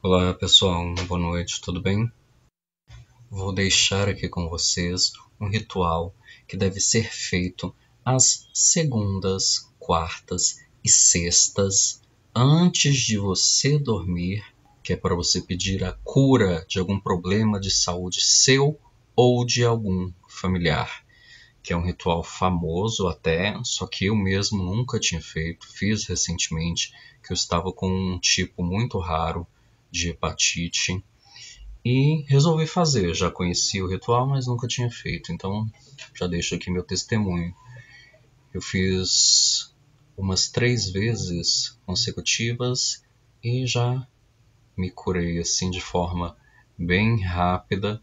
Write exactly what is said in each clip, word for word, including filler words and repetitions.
Olá pessoal, boa noite, tudo bem? Vou deixar aqui com vocês um ritual que deve ser feito às segundas, quartas e sextas antes de você dormir, que é para você pedir a cura de algum problema de saúde seu ou de algum familiar, que é um ritual famoso até, só que eu mesmo nunca tinha feito, fiz recentemente, que eu estava com um tipo muito raro de hepatite e resolvi fazer. Já conhecia o ritual, mas nunca tinha feito, então já deixo aqui meu testemunho. Eu fiz umas três vezes consecutivas e já me curei assim de forma bem rápida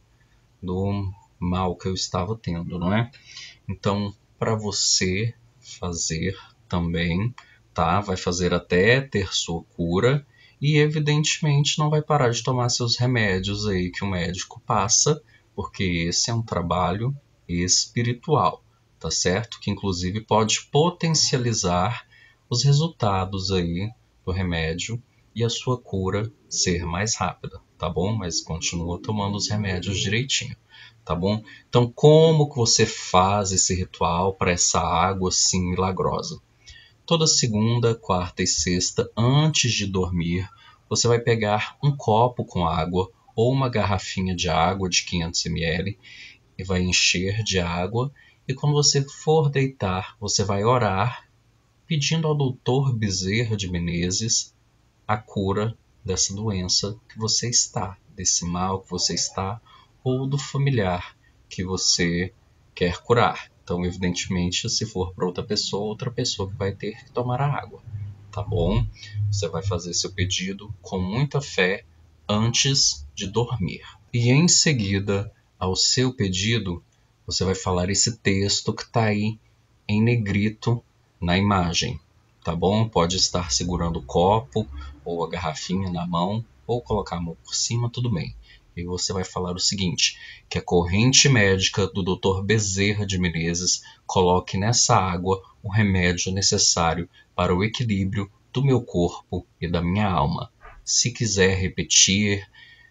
do mal que eu estava tendo, não é? Então, para você fazer também, tá? Vai fazer até ter sua cura e, evidentemente, não vai parar de tomar seus remédios aí que o médico passa, porque esse é um trabalho espiritual, tá certo? Que, inclusive, pode potencializar os resultados aí do remédio e a sua cura ser mais rápida, tá bom? Mas continua tomando os remédios direitinho, tá bom? Então, como que você faz esse ritual para essa água assim milagrosa? Toda segunda, quarta e sexta, antes de dormir, você vai pegar um copo com água ou uma garrafinha de água de quinhentos mililitros e vai encher de água. E quando você for deitar, você vai orar pedindo ao doutor Bezerra de Menezes a cura dessa doença que você está, desse mal que você está, ou do familiar que você quer curar. Então, evidentemente, se for para outra pessoa, outra pessoa que vai ter que tomar a água, tá bom? Você vai fazer seu pedido com muita fé antes de dormir. E em seguida, ao seu pedido, você vai falar esse texto que está aí em negrito na imagem, tá bom? Pode estar segurando o copo ou a garrafinha na mão, ou colocar a mão por cima, tudo bem. E você vai falar o seguinte, que a corrente médica do doutor Bezerra de Menezes coloque nessa água o remédio necessário para o equilíbrio do meu corpo e da minha alma. Se quiser repetir,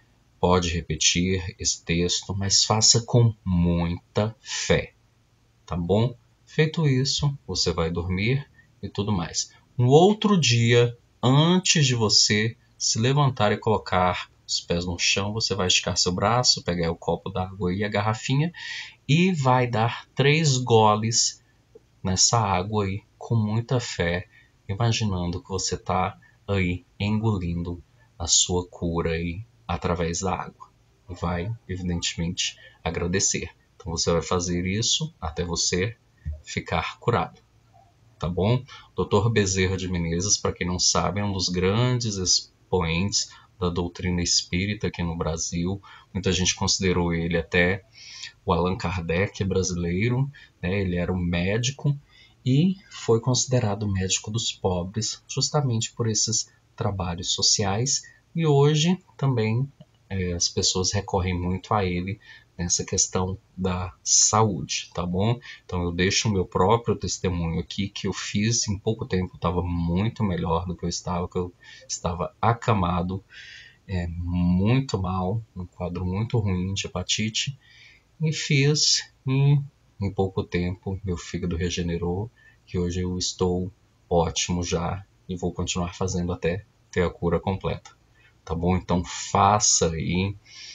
pode repetir esse texto, mas faça com muita fé, tá bom? Feito isso, você vai dormir e tudo mais. No outro dia, antes de você se levantar e colocar os pés no chão, você vai esticar seu braço, pegar o copo d'água e a garrafinha e vai dar três goles nessa água aí com muita fé, imaginando que você está aí engolindo a sua cura aí através da água. E vai, evidentemente, agradecer. Então você vai fazer isso até você ficar curado, tá bom? doutor Bezerra de Menezes, para quem não sabe, é um dos grandes expoentes da doutrina espírita aqui no Brasil. Muita gente considerou ele até o Allan Kardec brasileiro, né? Ele era um médico e foi considerado o médico dos pobres, justamente por esses trabalhos sociais. E hoje também é, as pessoas recorrem muito a ele nessa questão da saúde, tá bom? Então eu deixo o meu próprio testemunho aqui, que eu fiz em pouco tempo, estava muito melhor do que eu estava, que eu estava acamado, é, muito mal, um quadro muito ruim de hepatite, e fiz, e em pouco tempo meu fígado regenerou, que hoje eu estou ótimo já, e vou continuar fazendo até ter a cura completa, tá bom? Então faça aí,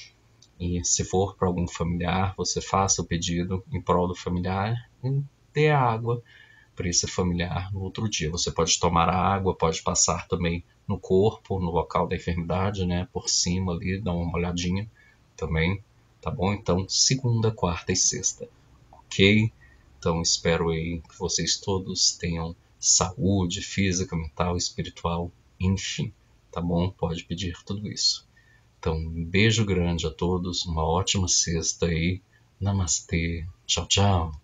e se for para algum familiar, você faça o pedido em prol do familiar e dê a água para esse familiar no outro dia. Você pode tomar a água, pode passar também no corpo, no local da enfermidade, né? Por cima ali, dar uma olhadinha também, tá bom? Então, segunda, quarta e sexta, ok? Então, espero aí que vocês todos tenham saúde física, mental, espiritual, enfim, tá bom? Pode pedir tudo isso. Então, um beijo grande a todos, uma ótima sexta aí. Namastê. Tchau, tchau.